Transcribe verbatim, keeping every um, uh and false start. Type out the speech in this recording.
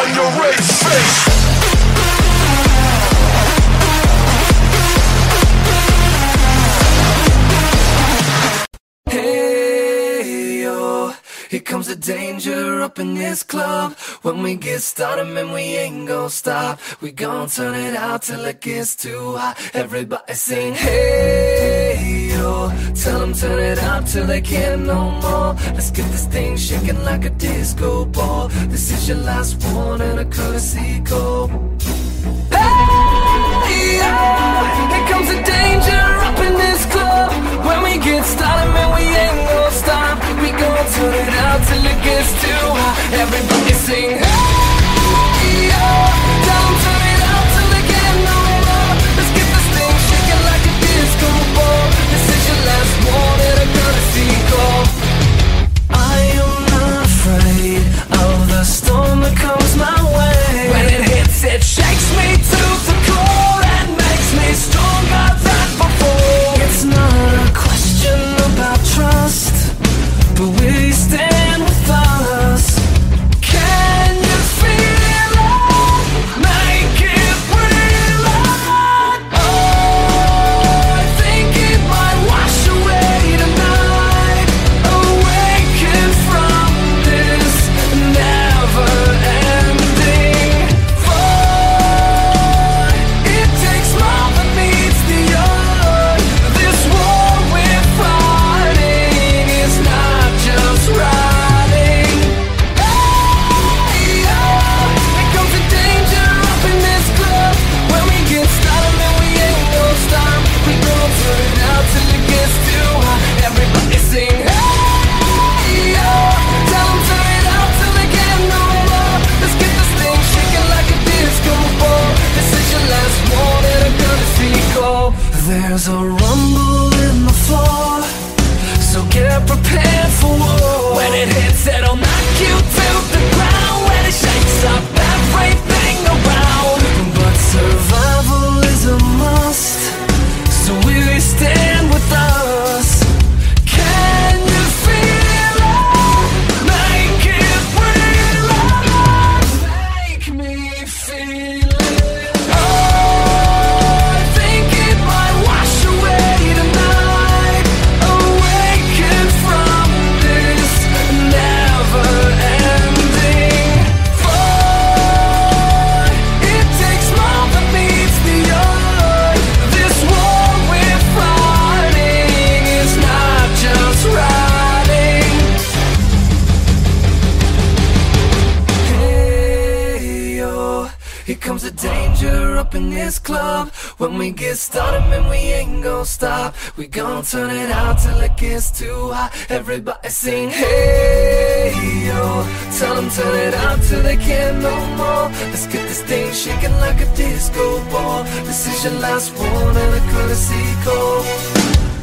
on your race face. Here comes the danger up in this club. When we get started, man, we ain't gon' stop. We gon' turn it out till it gets too hot. Everybody sing, hey, yo. Tell them turn it out till they can't no more. Let's get this thing shaking like a disco ball. This is your last one and a courtesy call. Hey, yo. Here comes the danger up in this club. When we get started, man, we ain't gon' stop. We gon' turn it out till it gets too hot. Everybody sing, hey, yo. Tell them turn it out till they can't no more. Let's get this thing shaking like a disco ball. This is your last one and a courtesy call. I am not afraid of the storm that comes my way. When it hits, it shakes me to the core and makes me stronger than before. It's not a question about trust, but will you stand with us? Can you feel it? Make it real. Oh, I think it might wash away tonight. Awaken from this never-ending void. It takes more than meets the eye. This war we're fighting is not just riding. Hey, yo. Here comes the danger up in this club. When we get started, man, we ain't gon' stop. We gon' turn it out till it gets too hot. Everybody sing, hey, yo. Tell them turn it out till they can't no more. Let's get this thing shaking like a disco ball. This is your last one and a courtesy call. There's a rumble in the floor, so get prepared for war. When it hits, it'll knock you to the ground. When it shakes up everything around. But survival is a must, so will you stand with us? Can you feel it? Make it real. Make me feel it. Oh, I think it might wash away tonight. Awaken from this never-ending void. It takes more than meets the eye. This war we're fighting is not just riding. Hey, yo. Here comes the danger up in this club. When we get started, man, we ain't gon' stop. We gon' turn it out till it gets too hot. Everybody sing, hey, yo. Tell them turn it out till they can't no more. Let's get this thing shaking like a disco ball. This is your last one and a courtesy call.